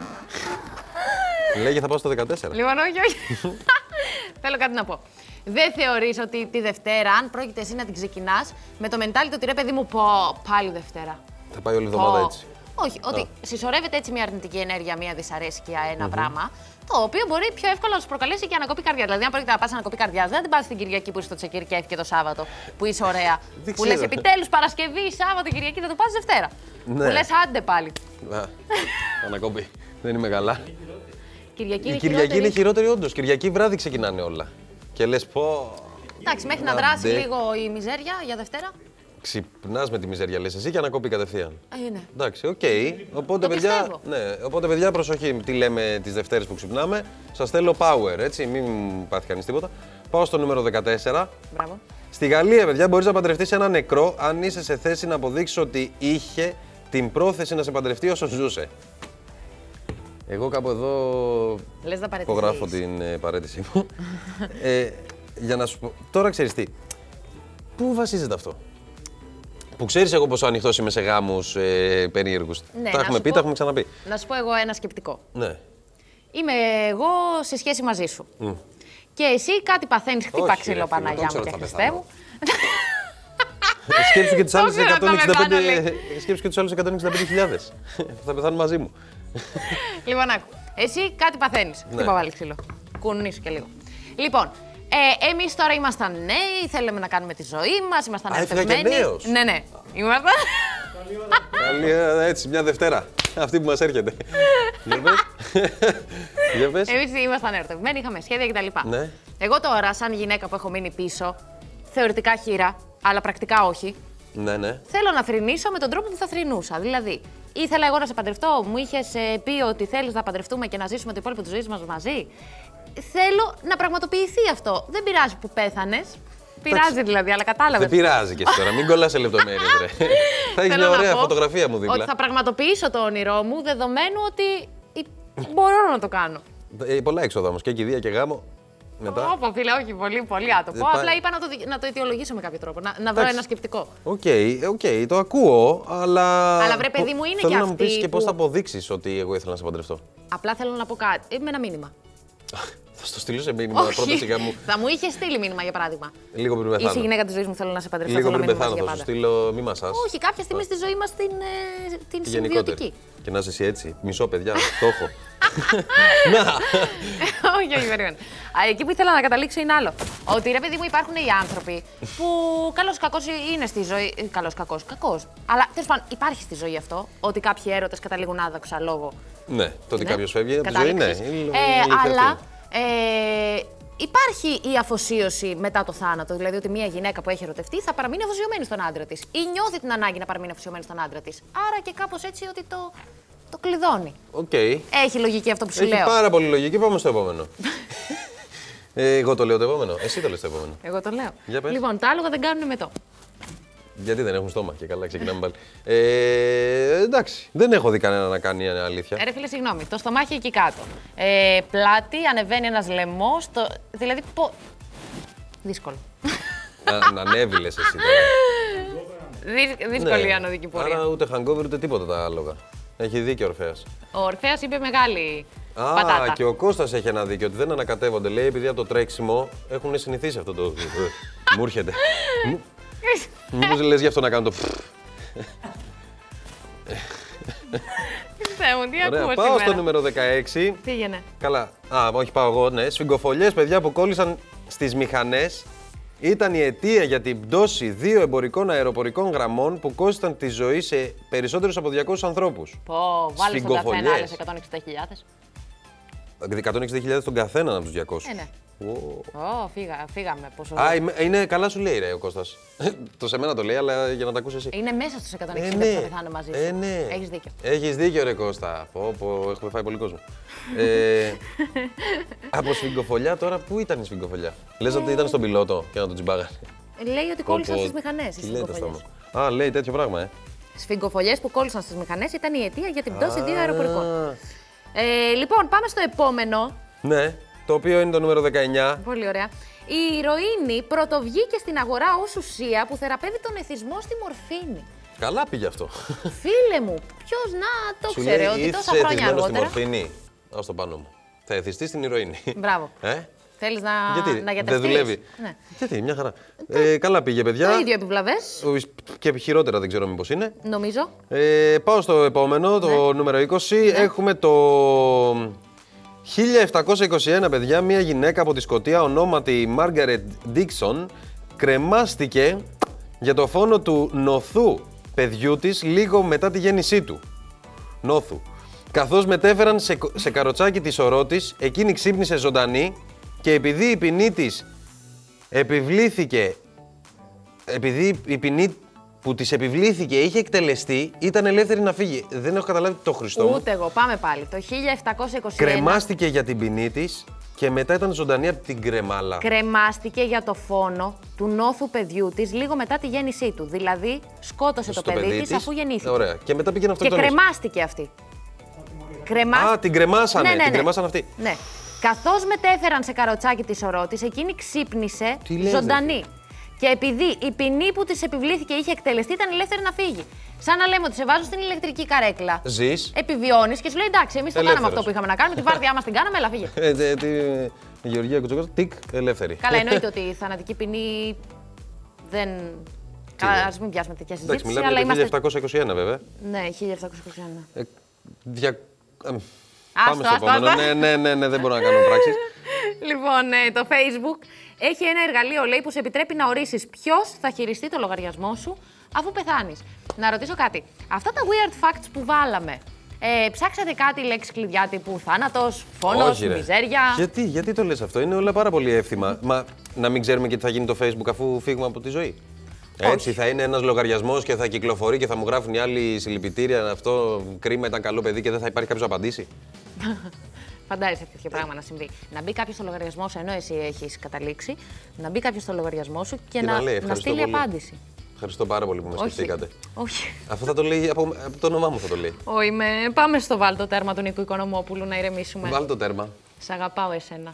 Speaker 3: Λέγε θα πάω στο 14.
Speaker 2: Λοιπόν, όχι. Θέλω κάτι να πω. Δεν θεωρείς ότι τη Δευτέρα, αν πρόκειται εσύ να την ξεκινάς, με το mentality ότι ρε παιδί μου, πω πάλι Δευτέρα.
Speaker 3: Θα πάει όλη η εβδομάδα έτσι.
Speaker 2: Όχι, ότι συσσωρεύεται έτσι μια αρνητική ενέργεια, μια δυσαρέσκεια, ένα πράγμα, το οποίο μπορεί πιο εύκολα να σου προκαλέσει και ανακοπή καρδιάς. Δηλαδή, αν πρόκειται να πας ανακοπή καρδιάς, δεν την πας την Κυριακή που είσαι στο τσεκίρι και το Σάββατο που είσαι ωραία. Που λες επιτέλους Παρασκευή, Σάββατο, Κυριακή, θα το πας Δευτέρα.
Speaker 3: Ναι.
Speaker 2: Που λες άντε πάλι.
Speaker 3: Ανακοπή. Δεν είμαι καλά.
Speaker 2: Η
Speaker 3: Κυριακή είναι χειρότερη, όντως. Κυριακή βράδυ ξεκινάνε όλα. Και λες πω.
Speaker 2: Εντάξει, μέχρι να δράσει λίγο η μιζέρια για Δευτέρα.
Speaker 3: Ξυπνάς με τη μιζέρια, λες εσύ, και ανακοπή κατευθείαν.
Speaker 2: Ναι.
Speaker 3: Εντάξει, οκ. Οπότε, παιδιά, προσοχή. Τι λέμε τις Δευτέρες που ξυπνάμε. Σας θέλω power, έτσι. Μην πάθει κανείς τίποτα. Πάω στο νούμερο 14.
Speaker 2: Μπράβο.
Speaker 3: Στη Γαλλία, παιδιά, μπορείς να παντρευτείς έναν νεκρό αν είσαι σε θέση να αποδείξεις ότι είχε την πρόθεση να σε παντρευτεί όσο ζούσε. Εγώ κάπου εδώ υπογράφω την παρέτησή μου. Για να σου πω. Τώρα ξέρεις τι. Πού βασίζεται αυτό? Που ξέρεις εγώ πόσο ανοιχτός είμαι σε γάμους περίεργους.
Speaker 2: Ναι,
Speaker 3: τα έχουμε πει, τα έχουμε ξαναπεί.
Speaker 2: Να σου πω εγώ ένα σκεπτικό.
Speaker 3: Ναι.
Speaker 2: Είμαι εγώ σε σχέση μαζί σου. Και εσύ κάτι παθαίνεις, χτύπα ξύλο Παναγιά μου και Χριστέ μου.
Speaker 3: Σκέψου και τους άλλους 165.000. Θα πεθάνουν μαζί μου.
Speaker 2: Λοιπόν, άκου. Εσύ κάτι παθαίνεις. Χτύπα βάλει ξύλο. Κουνήσου και λίγο. Λοιπόν, εμείς τώρα ήμασταν νέοι, θέλαμε να κάνουμε τη ζωή μας, ήμασταν ερωτευμένοι. Ναι. Ήμασταν.
Speaker 3: Καλή, έτσι, μια Δευτέρα. Αυτή που μας έρχεται. Για πες.
Speaker 2: Εμείς ήμασταν ερωτευμένοι, είχαμε σχέδια κτλ.
Speaker 3: Ναι.
Speaker 2: Εγώ τώρα, σαν γυναίκα που έχω μείνει πίσω, θεωρητικά χείρα, αλλά πρακτικά όχι.
Speaker 3: Ναι.
Speaker 2: Θέλω να θρηνήσω με τον τρόπο που θα θρηνούσα. Δηλαδή, ήθελα εγώ να σε παντρευτώ, μου είχες πει ότι θέλεις να παντρευτούμε και να ζήσουμε το υπόλοιπο της ζωής μας μαζί. Θέλω να πραγματοποιηθεί αυτό. Δεν πειράζει που πέθανες. Πειράζει δηλαδή, αλλά κατάλαβε.
Speaker 3: Δεν πειράζει και εσύ τώρα, μην κολλάς σε λεπτομέρειες, ρε. Θα έχεις μια ωραία φωτογραφία μου δίπλα.
Speaker 2: Ότι θα πραγματοποιήσω το όνειρό μου, δεδομένου ότι μπορώ να το κάνω.
Speaker 3: Πολλά έξοδα όμως, και κηδεία και γάμο. Μετά.
Speaker 2: Ωπα, φίλε, όχι, πολύ άτομο. Απλά είπα να το αιτιολογήσω με κάποιο τρόπο, να βρω ένα σκεπτικό.
Speaker 3: Οκ, το ακούω, αλλά.
Speaker 2: Αλλά βρε, παιδί μου, είναι
Speaker 3: θέλω
Speaker 2: και
Speaker 3: να μου πεις
Speaker 2: αυτή.
Speaker 3: και πώς θα αποδείξεις ότι εγώ ήθελα να σε παντρευτώ.
Speaker 2: Απλά θέλω να πω κάτι. Με ένα μήνυμα.
Speaker 3: Θα στο στείλω σε μήνυμα πρώτα σιγά μου.
Speaker 2: Θα μου είχε στείλει μήνυμα για παράδειγμα.
Speaker 3: Λίγο πριν πεθάνω.
Speaker 2: Είσαι η γυναίκα τη ζωή μου, θέλω να σε παντρευτώ.
Speaker 3: Λίγο πριν πεθάνω, θα σου στείλω μη μασάς.
Speaker 2: Όχι, κάποια στιγμή στη ζωή μα την συμβιωτική.
Speaker 3: Και να είσαι εσύ έτσι. Μισό, παιδιά, το έχω.
Speaker 2: Να! Όχι, περίμενε. Εκεί που ήθελα να καταλήξω είναι άλλο. Ότι ρε παιδί μου υπάρχουν οι άνθρωποι που καλός κακός είναι στη ζωή. Καλός κακός. Αλλά τέλος πάντων υπάρχει στη ζωή αυτό. Ότι κάποιοι έρωτες καταλήγουν άδοξα λόγω.
Speaker 3: Ναι, το ότι κάποιος φεύγει από τη ζωή, ναι.
Speaker 2: Αλλά υπάρχει η αφοσίωση μετά το θάνατο. Δηλαδή ότι μια γυναίκα που έχει ερωτευτεί θα παραμείνει αφοσιωμένη στον άντρα της. Ή νιώθει την ανάγκη να παραμείνει αφοσιωμένη στον άντρα της. Άρα και κάπως έτσι ότι το κλειδώνει.
Speaker 3: Okay.
Speaker 2: Έχει λογική αυτό που σου λέω.
Speaker 3: Έχει πάρα πολύ λογική. Πάμε στο επόμενο. Εγώ το λέω το επόμενο. Εσύ το λες το επόμενο.
Speaker 2: Εγώ το λέω.
Speaker 3: Για πες.
Speaker 2: Λοιπόν, τα άλογα δεν κάνουν μετό. Γιατί
Speaker 3: δεν έχουν στόμα και καλά, ξεκινάμε πάλι. Εντάξει, δεν έχω δει κανένα να κάνει αλήθεια.
Speaker 2: Ρε φίλε, συγγνώμη, το στομάχι εκεί κάτω. Πλάτη, ανεβαίνει ένας λαιμός. Δηλαδή, δύσκολο.
Speaker 3: Να ανέβει, λες εσύ τώρα.
Speaker 2: Δύσκολη η ανωδική πορεία.
Speaker 3: Άρα ούτε hangover ούτε τίποτα τα άλογα. Έχει δίκιο ο Ορφέας.
Speaker 2: Ο Ορφέας είπε μεγάλη πατάτα.
Speaker 3: Και ο Κώστας έχει ένα δίκιο ότι δεν ανακατεύονται. Λέει επειδή από το τρέξιμο έχουν συνηθίσει αυτό το. Μου έρχεται. Μήπως λες γι' αυτό να κάνω το.
Speaker 2: Τι ακούω
Speaker 3: πάω στο νούμερο 16.
Speaker 2: Πήγαινε.
Speaker 3: Καλά. Όχι, πάω εγώ, ναι. Σφιγγοφολιές, παιδιά, που κόλλησαν στις μηχανές ήταν η αιτία για την πτώση 2 εμπορικών αεροπορικών γραμμών που κόστησαν τη ζωή σε περισσότερους από 200 ανθρώπους.
Speaker 2: Βάλε στον καθένα άλλες 160.000.
Speaker 3: 160.000 τον καθέναν από τους 200.
Speaker 2: Ναι. Φύγαμε. Πόσο
Speaker 3: είναι καλά σου λέει ρε ο Κώστας. Το σε μένα το λέει, αλλά για να τα ακούσεις εσύ.
Speaker 2: Είναι μέσα στους 160 που θα πεθάνε μαζί σου.
Speaker 3: Ναι.
Speaker 2: Έχεις δίκιο.
Speaker 3: Έχεις δίκιο ρε Κώστα. Έχουμε φάει πολύ κόσμο. Από σφιγγοφολιά τώρα, πού ήταν η σφιγγοφολιά? Λες ότι ήταν στον πιλότο και να τον τσιμπάγανε.
Speaker 2: Λέει ότι κόλλησαν στις μηχανές οι σφιγγοφολιές.
Speaker 3: Λέει τέτοιο πράγμα,
Speaker 2: Σφιγγοφολιές που κόλλησαν στις μηχανές ήταν η αιτία για την πτώση 2 αεροπορικών. Λοιπόν, πάμε στο επόμενο.
Speaker 3: Ναι. Το οποίο είναι το νούμερο 19.
Speaker 2: Πολύ ωραία. Η ηρωίνη πρωτοβγήκε στην αγορά ως ουσία που θεραπεύει τον εθισμό στη μορφίνη.
Speaker 3: Καλά πήγε αυτό.
Speaker 2: Φίλε μου, ποιος να το ξέρε ότι τόσα χρόνια αργότερα.
Speaker 3: Στη μορφίνη. Ας το πάνω μου. Θα εθιστεί στην ηρωίνη.
Speaker 2: Μπράβο. Θέλεις να γιατρευτείς?
Speaker 3: Δεν δουλεύει.
Speaker 2: Ναι.
Speaker 3: Γιατί, μια χαρά. Καλά πήγε, παιδιά.
Speaker 2: Το ίδιο επιβλαβές.
Speaker 3: Και χειρότερα δεν ξέρω μήπως είναι.
Speaker 2: Νομίζω.
Speaker 3: Πάω στο επόμενο, το νούμερο 20. Έχουμε το 1721, παιδιά, μια γυναίκα από τη Σκωτία ονόματι Μάργαρετ Ντίξον κρεμάστηκε για το φόνο του νοθού παιδιού της λίγο μετά τη γέννησή του. Νόθου. Καθώς μετέφεραν σε καροτσάκι τη σωρό της, εκείνη ξύπνησε ζωντανή και επειδή η ποινή της επιβλήθηκε, επειδή η ποινή που της επιβλήθηκε είχε εκτελεστεί, ήταν ελεύθερη να φύγει. Δεν έχω καταλάβει το Χριστό μου.
Speaker 2: Ούτε εγώ. Πάμε πάλι. Το 1721.
Speaker 3: Κρεμάστηκε για την ποινή της και μετά ήταν ζωντανή από την κρεμάλα.
Speaker 2: Κρεμάστηκε για το φόνο του νόθου παιδιού της λίγο μετά τη γέννησή του. Δηλαδή, σκότωσε το παιδί της αφού γεννήθηκε.
Speaker 3: Ωραία. Και μετά πήγαινε αυτό.
Speaker 2: Και κρεμάστηκε αυτή.
Speaker 3: Την κρεμάσανε. Την κρεμάσανε αυτή.
Speaker 2: Ναι. Καθώς μετέφεραν σε καροτσάκι τη σωρό της, εκείνη ξύπνησε ζωντανή. Και επειδή η ποινή που της επιβλήθηκε είχε εκτελεστεί, ήταν ελεύθερη να φύγει. Σαν να λέμε ότι σε βάζουν στην ηλεκτρική καρέκλα.
Speaker 3: Ζεις.
Speaker 2: Επιβιώνεις και σου λέει εντάξει, εμείς το κάναμε αυτό που είχαμε να κάνουμε. Τη βάρδιά μας την κάναμε, έλα φύγε.
Speaker 3: Η Γεωργία Κουτσοκώστα, τικ, ελεύθερη.
Speaker 2: Καλά, εννοείται ότι η θανατική ποινή δεν. Καλά, ας μην πιάσουμε τέτοια συζήτηση.
Speaker 3: Εντάξει, μιλάμε για το 1721 βέβαια.
Speaker 2: Ναι, 1721.
Speaker 3: Πάμε στο επόμενο. Ναι, δεν μπορώ να κάνω πράξεις.
Speaker 2: Λοιπόν, το Facebook έχει ένα εργαλείο, λέει, που σε επιτρέπει να ορίσεις ποιος θα χειριστεί το λογαριασμό σου αφού πεθάνεις. Να ρωτήσω κάτι. Αυτά τα weird facts που βάλαμε, ψάξατε κάτι λέξη κλειδιά τύπου θάνατος, φόνος, μιζέρια?
Speaker 3: Γιατί το λες αυτό? Είναι όλα πάρα πολύ εύθυμα. Μα να μην ξέρουμε και τι θα γίνει το Facebook αφού φύγουμε από τη ζωή. Έτσι θα είναι ένας λογαριασμός και θα κυκλοφορεί και θα μου γράφουν οι άλλοι συλληπιτήρια. Αυτό κρίμα, ήταν καλό παιδί και δεν θα υπάρχει κάποιος να απαντήσει.
Speaker 2: Φαντάζεσαι τέτοιο πράγμα να συμβεί. Να μπει κάποιο στο λογαριασμό σου ενώ εσύ έχει καταλήξει, να μπει κάποιο στο λογαριασμό σου και να στείλει απάντηση.
Speaker 3: Ευχαριστώ πάρα πολύ που με σκεφτήκατε.
Speaker 2: Όχι.
Speaker 3: Αυτό θα το λέει από το όνομά μου θα το λέει.
Speaker 2: Όχι, πάμε στο βάλ το τέρμα του Νίκου Οικονομόπουλου να ηρεμήσουμε.
Speaker 3: Βάλ το τέρμα.
Speaker 2: Σ' αγαπάω εσένα.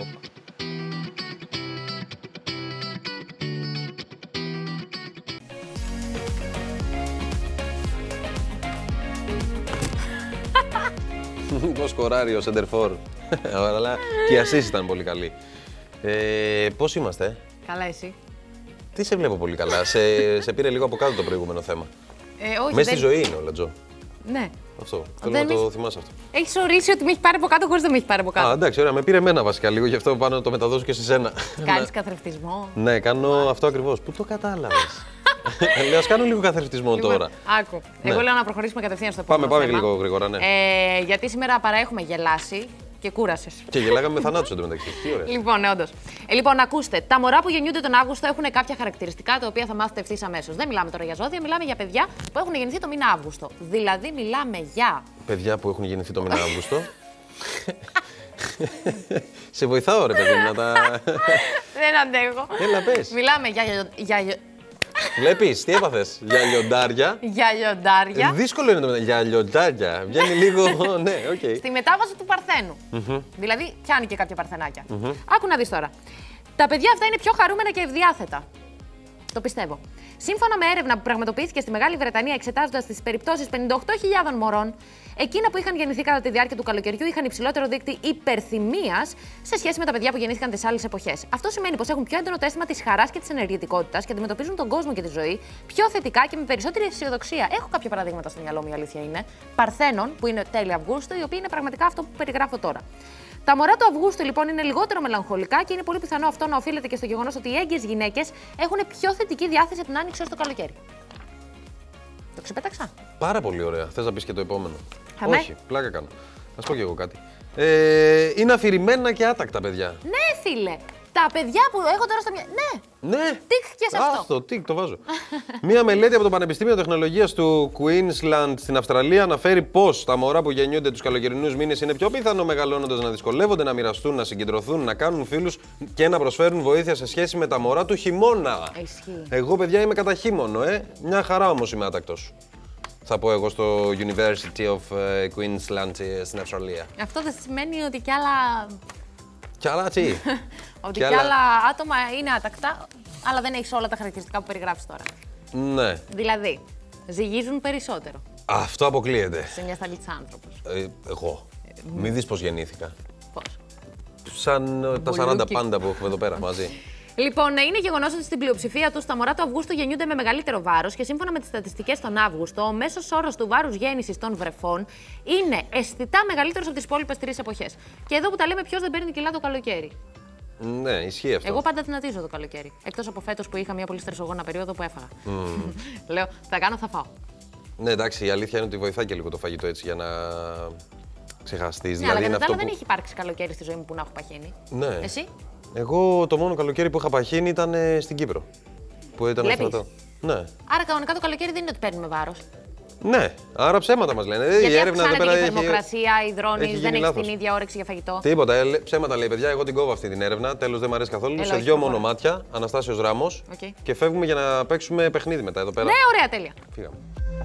Speaker 3: Πώς σκοράρει ο Σεντερφόρ. Αλλά και η assist ήταν πολύ καλή. Πώς είμαστε?
Speaker 2: Καλά, εσύ?
Speaker 3: Τι σε βλέπω πολύ καλά. Σε πήρε λίγο από κάτω το προηγούμενο θέμα.
Speaker 2: Όχι,
Speaker 3: μέσα στη ζωή είναι όλα, Τζο.
Speaker 2: Ναι.
Speaker 3: Αυτό. Θέλω να το θυμάσαι αυτό.
Speaker 2: Έχεις ορίσει ότι με έχει πάρει από κάτω χωρίς να με έχει πάρει από κάτω.
Speaker 3: Α, εντάξει, ωραία. Με πήρε εμένα βασικά λίγο, γι' αυτό πάνω να το μεταδώσω και σε σένα.
Speaker 2: Κάνεις καθρεφτισμό?
Speaker 3: Ναι, κάνω αυτό ακριβώς. Πού το κατάλαβες? Λέω, ας κάνω λίγο καθρεφτισμό τώρα.
Speaker 2: Άκου. Εγώ λέω να προχωρήσουμε κατευθείαν στο επόμενο.
Speaker 3: Πάμε λίγο γρήγορα, ναι.
Speaker 2: Γιατί σήμερα παρά έχουμε γελάσει και κούρασες.
Speaker 3: Και γελάγαμε με θανάτους εντωμεταξύ. Τι ωραία.
Speaker 2: Λοιπόν, ναι, όντως. Λοιπόν, ακούστε. Τα μωρά που γεννιούνται τον Αύγουστο έχουν κάποια χαρακτηριστικά τα οποία θα μάθετε ευθύς αμέσως. Δεν μιλάμε τώρα για ζώδια, μιλάμε για παιδιά που έχουν γεννηθεί το μήνα Αύγουστο. Δηλαδή, μιλάμε για.
Speaker 3: Παιδιά που έχουν γεννηθεί το μήνα Αύγουστο. Σε βοηθάω, ρε παιδί, να τα.
Speaker 2: Δεν αντέχω.
Speaker 3: Έλα, πες.
Speaker 2: Μιλάμε για.
Speaker 3: Βλέπεις, τι έπαθες? Για λιοντάρια.
Speaker 2: Για λιοντάρια.
Speaker 3: Δύσκολο είναι το μετά. Για λιοντάρια. Βγαίνει λίγο. Ναι, οκ.
Speaker 2: Στη μετάβαση του Παρθένου. Δηλαδή, πιάνει και κάποια παρθενάκια. Άκου να δεις τώρα. Τα παιδιά αυτά είναι πιο χαρούμενα και ευδιάθετα. Το πιστεύω. Σύμφωνα με έρευνα που πραγματοποιήθηκε στη Μεγάλη Βρετανία εξετάζοντας τις περιπτώσεις 58.000 μωρών, εκείνα που είχαν γεννηθεί κατά τη διάρκεια του καλοκαιριού είχαν υψηλότερο δείκτη υπερθυμίας σε σχέση με τα παιδιά που γεννήθηκαν τις άλλες εποχές. Αυτό σημαίνει πως έχουν πιο έντονο το αίσθημα της χαράς και της ενεργητικότητας και αντιμετωπίζουν τον κόσμο και τη ζωή πιο θετικά και με περισσότερη αισιοδοξία. Έχω κάποια παραδείγματα στο μυαλό μου, η αλήθεια είναι. Παρθένων, που είναι τέλη Αυγούστου, οι οποίοι είναι πραγματικά αυτό που περιγράφω τώρα. Τα μωρά του Αυγούστου λοιπόν είναι λιγότερο μελαγχολικά και είναι πολύ πιθανό αυτό να οφείλεται και στο γεγονός ότι οι έγκυες γυναίκες έχουν πιο θετική διάθεση από την άνοιξη ως το καλοκαίρι. Το ξεπέταξα.
Speaker 3: Πάρα πολύ ωραία. Θες να πεις και το επόμενο?
Speaker 2: Χαμέ.
Speaker 3: Όχι, πλάκα κάνω. Να σου πω κι εγώ κάτι. Είναι αφηρημένα και άτακτα παιδιά.
Speaker 2: Ναι, φίλε. Τα παιδιά που έχω τώρα στο μυαλό. Ναι.
Speaker 3: Ναι.
Speaker 2: Τικ και σε αυτό.
Speaker 3: Άστο, τικ, το βάζω. Μία μελέτη από το Πανεπιστήμιο Τεχνολογίας του Queensland στην Αυστραλία αναφέρει πως τα μωρά που γεννιούνται τους καλοκαιρινούς μήνες είναι πιο πιθανό μεγαλώνοντας να δυσκολεύονται να μοιραστούν, να συγκεντρωθούν, να κάνουν φίλους και να προσφέρουν βοήθεια σε σχέση με τα μωρά του χειμώνα.
Speaker 2: Ισχύει.
Speaker 3: Εγώ, παιδιά, είμαι κατά χείμωνο, Μια χαρά όμως είμαι άτακτος. Θα πω εγώ στο University of Queensland στην Αυστραλία.
Speaker 2: Αυτό δεν σημαίνει ότι κι άλλα.
Speaker 3: Κι άλλα τι?
Speaker 2: Ότι κι άλλα άτομα είναι άτακτα, αλλά δεν έχεις όλα τα χαρακτηριστικά που περιγράφεις τώρα.
Speaker 3: Ναι.
Speaker 2: Δηλαδή, ζυγίζουν περισσότερο.
Speaker 3: Αυτό αποκλείεται.
Speaker 2: Σε μια σταλίτσα άνθρωπος.
Speaker 3: Εγώ. Μην δεις πως γεννήθηκα.
Speaker 2: Πώς?
Speaker 3: Σαν τα 40 πάντα που έχουμε εδώ πέρα μαζί.
Speaker 2: Λοιπόν, είναι γεγονός ότι στην πλειοψηφία τους τα μωρά του Αυγούστου γεννιούνται με μεγαλύτερο βάρος και σύμφωνα με τις στατιστικές τον Αύγουστο, ο μέσος όρος του βάρους γέννησης των βρεφών είναι αισθητά μεγαλύτερος από τις υπόλοιπες 3 εποχές. Και εδώ που τα λέμε, ποιος δεν παίρνει κιλά το καλοκαίρι?
Speaker 3: Ναι, ισχύει αυτό.
Speaker 2: Εγώ πάντα δυνατίζω το καλοκαίρι. Εκτός από φέτος που είχα μια πολύ στρεσογόνα περίοδο που έφαγα. Λέω, θα κάνω, θα φάω.
Speaker 3: Ναι, εντάξει, η αλήθεια είναι ότι βοηθάει και λίγο το φαγητό έτσι για να ξεχαστείς.
Speaker 2: Ναι, αλλά κατά τα άλλα δεν έχει υπάρξει καλοκαίρι στη ζωή μου που να έχω παχύνει.
Speaker 3: Ναι.
Speaker 2: Εσύ?
Speaker 3: Εγώ το μόνο καλοκαίρι που είχα παχύνει ήταν στην Κύπρο. Που ήταν αυτό. Ναι.
Speaker 2: Άρα κανονικά το καλοκαίρι δεν είναι ότι παίρνουμε βάρος.
Speaker 3: Ναι, άρα ψέματα μας λένε.
Speaker 2: Γιατί
Speaker 3: η έρευνα εδώ πέρα
Speaker 2: η θερμοκρασία, υδρώνεις, δεν έχεις την ίδια όρεξη για φαγητό.
Speaker 3: Τίποτα, ψέματα λέει παιδιά. Εγώ την κόβω αυτή την έρευνα. Τέλος, δεν μου αρέσει καθόλου. Σε 2 μόνο μάτια, Αναστάσιος Ράμος. Και φεύγουμε για να παίξουμε παιχνίδι μετά εδώ πέρα.
Speaker 2: Ναι, ωραία, τέλεια.
Speaker 3: Φύγαμε.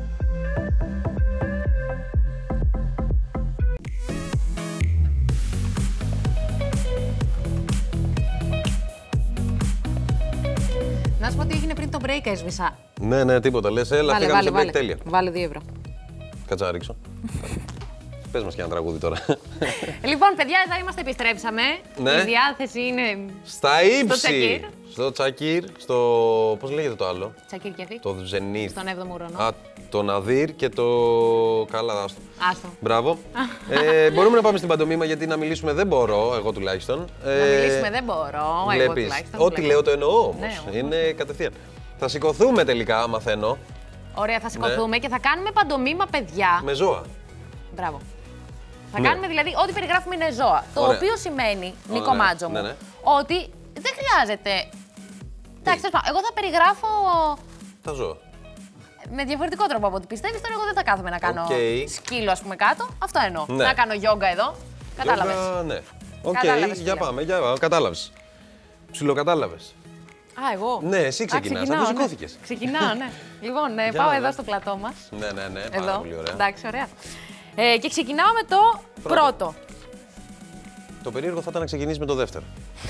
Speaker 2: Να σου πω τι έγινε πριν το break, έσβησα.
Speaker 3: Ναι, τίποτα. Λες, έλα, φύγαμε στο break, τέλεια.
Speaker 2: Βάλε 2 ευρώ.
Speaker 3: Κάτσε να ρίξω. Πες μας και ένα τραγούδι τώρα.
Speaker 2: Λοιπόν, παιδιά, εδώ είμαστε, επιστρέψαμε.
Speaker 3: Ναι.
Speaker 2: Η διάθεση είναι.
Speaker 3: Στα ύψη! Στο Τσακίρ, στο. Πώς λέγεται το άλλο?
Speaker 2: Τσακίρ και
Speaker 3: το Ζενίθ.
Speaker 2: Στον 7ο ουρανό.
Speaker 3: Α, το Ναδύρ και το. Καλά,
Speaker 2: άστο.
Speaker 3: Μπράβο. Μπορούμε να πάμε στην παντομήμα γιατί να μιλήσουμε δεν μπορώ, εγώ τουλάχιστον.
Speaker 2: Να μιλήσουμε δεν μπορώ, εγώ τουλάχιστον.
Speaker 3: Ό,τι λέω το εννοώ όμως. Ναι, είναι κατευθείαν. Θα σηκωθούμε τελικά, μαθαίνω.
Speaker 2: Ωραία, θα σηκωθούμε και θα κάνουμε παντομήμα, παιδιά.
Speaker 3: Με ζώα.
Speaker 2: Μπράβο. Θα κάνουμε δηλαδή ό,τι περιγράφουμε είναι ζώα. Το οποίο σημαίνει, Νίκο Μάτζο μου, ότι δεν χρειάζεται. Εντάξει, εγώ θα περιγράφω.
Speaker 3: Τα ζώα.
Speaker 2: Με διαφορετικό τρόπο από ό,τι πιστεύεις. Τώρα, εγώ δεν θα κάθομαι να κάνω σκύλο, ας πούμε, κάτω. Αυτό εννοώ. Να κάνω γιόγκα εδώ. Κατάλαβες.
Speaker 3: Ναι. Οκ,
Speaker 2: Κατάλαβες,
Speaker 3: για
Speaker 2: φίλε.
Speaker 3: πάμε. Κατάλαβες. Ψιλοκατάλαβες.
Speaker 2: Α, εγώ.
Speaker 3: Ναι, εσύ ξεκινάς. Αφού σηκώθηκες.
Speaker 2: Ξεκινάω, ναι. Λοιπόν, πάω εδώ στο πλατό μας.
Speaker 3: Ναι. Πάρα
Speaker 2: Εδώ.
Speaker 3: πολύ ωραία.
Speaker 2: Εντάξει, ωραία. Και ξεκινάω με το πρώτο.
Speaker 3: Το περίεργο θα ήταν να ξεκινήσει με το δεύτερο.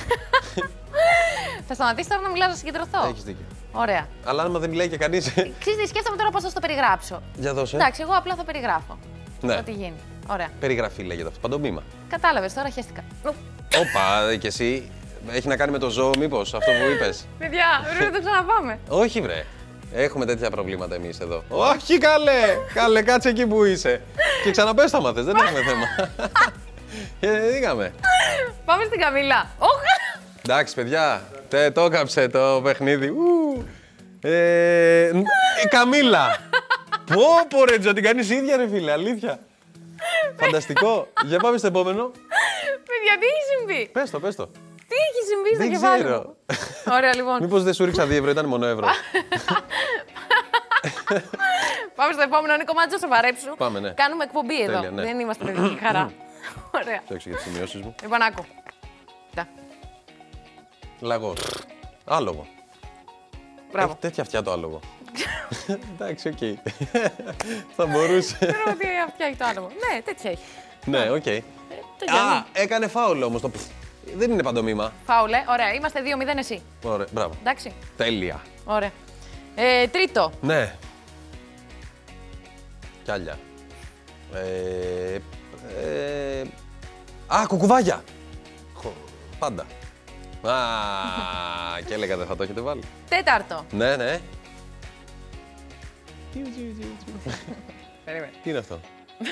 Speaker 2: Θα σταματήσει τώρα να μιλάω, να συγκεντρωθώ.
Speaker 3: Έχεις δίκιο.
Speaker 2: Ωραία.
Speaker 3: Αλλά άμα δεν μιλάει και κανείς.
Speaker 2: Ξέρεις τι, σκέφτομαι τώρα πώς θα το περιγράψω.
Speaker 3: Για δώσε.
Speaker 2: Εντάξει, εγώ απλά θα περιγράφω.
Speaker 3: Ναι.
Speaker 2: Ό,τι γίνει. Ωραία.
Speaker 3: Περιγραφή λέγεται αυτό. Παντομήμα.
Speaker 2: Κατάλαβες, τώρα χαίστηκα.
Speaker 3: Όπα, και εσύ. Έχει να κάνει με το ζώο, μήπως αυτό που είπες.
Speaker 2: Παιδιά, πρέπει να το ξαναπάμε.
Speaker 3: Όχι, βρε. Έχουμε τέτοια προβλήματα εμείς εδώ. Όχι, καλέ! Καλέ, κάτσε εκεί που είσαι. Και ξαναπες τα μάθες, δεν έχουμε θέμα. Είχαμε.
Speaker 2: Πάμε στην Καμίλα. Όχ!
Speaker 3: Εντάξει, παιδιά, το έκαψε το παιχνίδι. Η Καμίλα. Πω, ρε, Τζο, την κάνεις ίδια, ρε φίλε, αλήθεια. Φανταστικό. Για πάμε στο επόμενο.
Speaker 2: Παιδιά, τι έχει συμβεί.
Speaker 3: Πες το.
Speaker 2: Τι έχει συμβεί στο
Speaker 3: Δεν
Speaker 2: κεφάλι
Speaker 3: ξέρω.
Speaker 2: μου. Ωραία, λοιπόν.
Speaker 3: Μήπως δεν σου ρίξα 2 ευρώ, ήταν μόνο ευρώ.
Speaker 2: Πάμε στο επόμενο, Νίκο Μάτζο, σοβαρέψου.
Speaker 3: Πάμε, ναι.
Speaker 2: Κάνουμε εκπομπή εδώ.
Speaker 3: Τέλεια, ναι.
Speaker 2: Δεν είμαστε παιδική χαρά. Ωραία.
Speaker 3: Φτιάξω για τις σημειώσεις μου.
Speaker 2: Λοιπόν, άκου. Κοίτα.
Speaker 3: Λαγός. Άλογο.
Speaker 2: Μπράβο.
Speaker 3: Έχει τέτοια αυτιά το άλογο. Εντάξει, οκ. Θα μπορούσε.
Speaker 2: Ξέρω ότι αυτιά έχει το άλογο. Ναι, τέτοια έχει.
Speaker 3: Ναι, οκ. Α, έκανε φάουλ όμως. Δεν είναι παντομήμα.
Speaker 2: Φάουλε, ωραία. Είμαστε 2-0 εσύ.
Speaker 3: Ωραία, μπράβο.
Speaker 2: Εντάξει.
Speaker 3: Τέλεια.
Speaker 2: Ωραία. Τρίτο.
Speaker 3: Ναι. Κι άλλα. Α, κουκουβάγια. Πάντα. Α, και έλεγα δεν θα το έχετε βάλει.
Speaker 2: Τέταρτο.
Speaker 3: Ναι.
Speaker 2: Περίμενε.
Speaker 3: Τι είναι αυτό.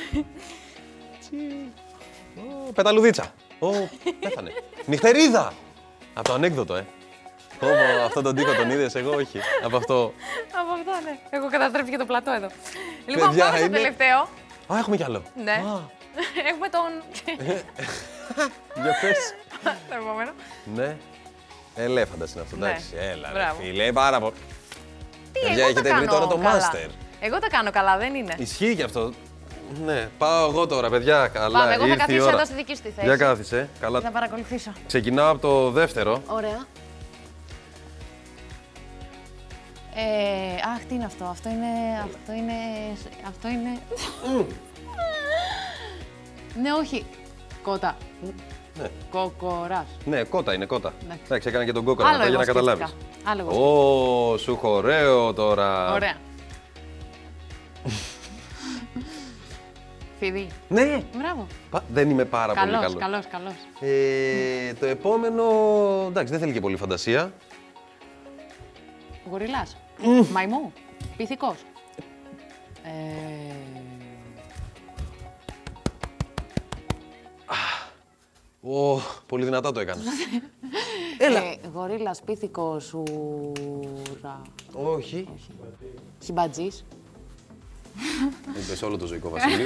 Speaker 3: Πεταλουδίτσα. Πέθανε. Νυχτερίδα. Από το ανέκδοτο, αυτό τον τοίχο τον είδες, εγώ όχι. Από αυτό.
Speaker 2: Από αυτό, ναι. Έχω καταστρέψει και το πλατό εδώ. Λοιπόν,
Speaker 3: Παιδιά,
Speaker 2: πάμε στο
Speaker 3: είναι-
Speaker 2: τελευταίο.
Speaker 3: Α, έχουμε κι άλλο.
Speaker 2: Ναι. Έχουμε τον.
Speaker 3: Για πες.
Speaker 2: Το επόμενο.
Speaker 3: Ναι. Ελέφαντας είναι αυτό,
Speaker 2: Ναι.
Speaker 3: εντάξει. Έλα, ρε
Speaker 2: Μπράβο.
Speaker 3: φίλε, πάρα πολύ.
Speaker 2: Τι,
Speaker 3: Παιδιά,
Speaker 2: εγώ τα
Speaker 3: έχετε βρει
Speaker 2: κάνω
Speaker 3: τώρα το
Speaker 2: καλά.
Speaker 3: master.
Speaker 2: Εγώ τα κάνω καλά, δεν είναι.
Speaker 3: Ισχύει κι αυτό. Ναι, πάω εγώ τώρα, παιδιά. Καλά,
Speaker 2: Πάμε, εγώ θα
Speaker 3: ήρθε η
Speaker 2: καθίσω
Speaker 3: ώρα.
Speaker 2: εδώ στη δική σου τη θέση.
Speaker 3: Για κάθισε. Καλά.
Speaker 2: Θα παρακολουθήσω.
Speaker 3: Ξεκινάω από το δεύτερο.
Speaker 2: Ωραία. Αχ, τι είναι αυτό. Αυτό είναι... Ναι, όχι. Κότα.
Speaker 3: Ναι.
Speaker 2: Κοκοράς.
Speaker 3: Ναι, κότα είναι, κότα.
Speaker 2: Εντάξει.
Speaker 3: Εντάξει, έκανα και τον κόκορα
Speaker 2: Άλλο
Speaker 3: μετά για
Speaker 2: εγώ
Speaker 3: να καταλάβεις.
Speaker 2: σκέφτηκα. Άλλο εγώ
Speaker 3: Ω, σου έχω ωραίο τώρα.
Speaker 2: Ωραία. Φιδί.
Speaker 3: Ναι,
Speaker 2: Μπράβο.
Speaker 3: δεν είμαι πάρα πολύ καλός.
Speaker 2: Καλός.
Speaker 3: Το επόμενο, εντάξει, δεν θέλει και πολύ φαντασία.
Speaker 2: Γοριλάς. Μαϊμού. Πυθικός.
Speaker 3: Ω, πολύ δυνατά το έκανα.
Speaker 2: Γορίλας, πυθικός, ουρα...
Speaker 3: Όχι.
Speaker 2: Χιμπατζής.
Speaker 3: Είπες όλο το ζωικό βασίλειο.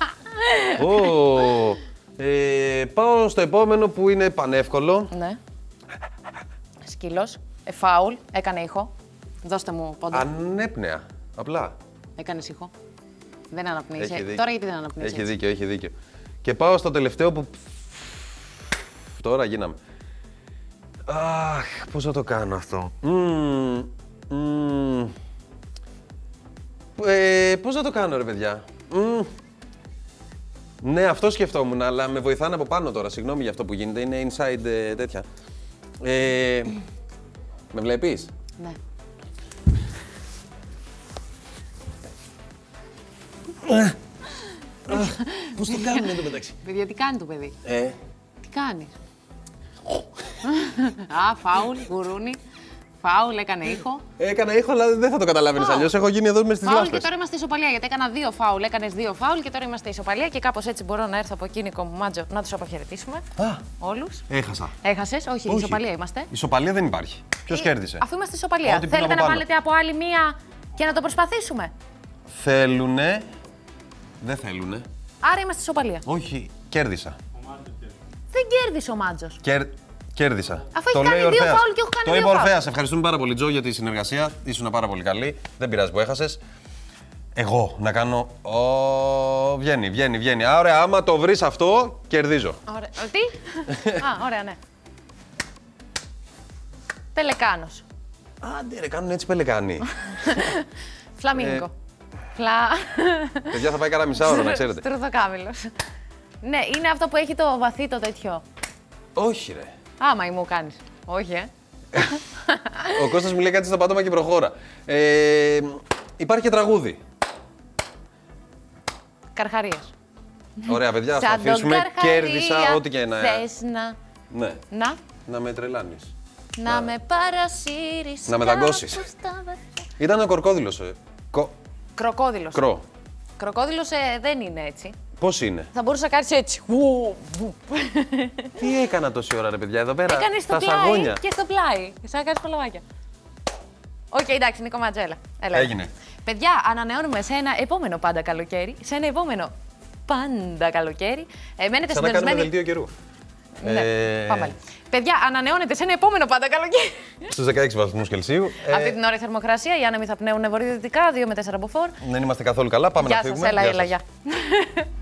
Speaker 3: Πάω στο επόμενο που είναι πανεύκολο.
Speaker 2: Ναι. Σκύλος. Φάουλ. Έκανε ήχο. Δώστε μου πόντο.
Speaker 3: Ανέπνεα. Απλά.
Speaker 2: Έκανες ήχο. Δεν αναπνέεις.
Speaker 3: Έχει δίκιο.
Speaker 2: Τώρα γιατί δεν αναπνέεις
Speaker 3: Έχει
Speaker 2: έτσι?
Speaker 3: δίκιο, έχει δίκιο. Και πάω στο τελευταίο που... Τώρα γίναμε. Αχ, πώς θα το κάνω αυτό. Πώς θα το κάνω, ρε παιδιά. Ναι, αυτό σκεφτόμουν, αλλά με βοηθάνε από πάνω τώρα. Συγγνώμη για αυτό που γίνεται. Είναι inside τέτοια. Με βλέπεις?
Speaker 2: Ναι.
Speaker 3: Πώς το κάνουμε εδώ μεταξύ?
Speaker 2: Παιδιά, τι κάνει το παιδί? Τι κάνεις? Φάουλ, γουρούνι. Φάουλ, έκανε ήχο.
Speaker 3: Έκανα ήχο, αλλά δεν θα το καταλάβαινες αλλιώς. Έχω γίνει εδώ μες στις
Speaker 2: Φάουλ
Speaker 3: λάσπες.
Speaker 2: και τώρα είμαστε ισοπαλία. Γιατί έκανα 2 φάουλ. Έκανες 2 φάουλ και τώρα είμαστε ισοπαλία. Και κάπως έτσι μπορώ να έρθω από εκεί, Νίκο μου, Μάτζο, να τους αποχαιρετήσουμε. Όλους.
Speaker 3: Έχασα.
Speaker 2: Έχασες, όχι, ισοπαλία είμαστε.
Speaker 3: Ισοπαλία δεν υπάρχει. Ποιος κέρδισε?
Speaker 2: Αφού είμαστε ισοπαλία.
Speaker 3: Ό,τι
Speaker 2: Θέλετε
Speaker 3: πήγα
Speaker 2: να
Speaker 3: από
Speaker 2: βάλετε από άλλη μία και να το προσπαθήσουμε?
Speaker 3: Θέλουνε. Δεν θέλουνε.
Speaker 2: Άρα είμαστε ισοπαλία.
Speaker 3: Όχι, κέρδισα.
Speaker 2: Δεν κέρδισε ο Μάτζος.
Speaker 3: Κέρδισα.
Speaker 2: Αφού έχει κάνει 2 φάουλ και έχω κάνει 2
Speaker 3: Το
Speaker 2: φάουλ.
Speaker 3: είπα Ορφέας. Ευχαριστούμε πάρα πολύ, Τζο, για τη συνεργασία. Ήσουν πάρα πολύ καλή. Δεν πειράζει που έχασες. Εγώ να κάνω. Βγαίνει. Ωραία, άμα το βρεις αυτό, κερδίζω.
Speaker 2: Ωραία. Τι? Α, ωραία, ναι. Πελεκάνος.
Speaker 3: Άντε ρε, κάνουν έτσι πελεκάνοι.
Speaker 2: Φλαμίνγκο.
Speaker 3: Παιδιά, θα πάει κάνα μισάωρο, να ξέρετε.
Speaker 2: Στρουθοκάμιλος. Ναι, είναι αυτό που έχει το βαθύ το τέτοιο.
Speaker 3: Όχι ρε.
Speaker 2: Άμα μου κάνεις. Όχι,
Speaker 3: Ο Κώστας μου λέει κάτι στα πάτωμα και προχώρα. Υπάρχει και τραγούδι.
Speaker 2: Καρχαρίας.
Speaker 3: Ωραία, παιδιά, ας τα αφήσουμε. Κέρδισα ό,τι και να...
Speaker 2: Θες να...
Speaker 3: Ναι.
Speaker 2: Να
Speaker 3: με τρελάνεις.
Speaker 2: Να με παρασύρεις.
Speaker 3: Να με δαγκώσεις. Ήταν ο κορκόδηλος.
Speaker 2: Κροκόδηλος. Κροκόδηλος δεν είναι έτσι.
Speaker 3: Πώς είναι?
Speaker 2: Θα μπορούσα να κάνεις έτσι.
Speaker 3: Τι έκανα τόση ώρα ρε παιδιά εδώ πέρα?
Speaker 2: Έκανες στο πλάι και στο πλάι. Σαν να κάνεις παλαβάκια. Οκ, εντάξει, Νίκο Ματζέλα.
Speaker 3: Έγινε.
Speaker 2: Παιδιά, ανανεώνουμε σε ένα επόμενο πάντα καλοκαίρι. Σε ένα επόμενο πάντα καλοκαίρι. Μένετε
Speaker 3: σαν να κάνουμε δελτίο καιρού.
Speaker 2: Ναι, πάμε πάλι. Παιδιά, ανανεώνεται σε ένα επόμενο πάντα καλοκαίρι.
Speaker 3: Στους 16 βαθμούς Κελσίου.
Speaker 2: Αυτή την ώρα η θερμοκρασία, οι άνεμοι θα πνέουν βορειοδυτικά, 2 με 4 μποφόρ.
Speaker 3: Δεν είμαστε καθόλου καλά, πάμε να φύγουμε.
Speaker 2: Γεια σας, έλα, γεια.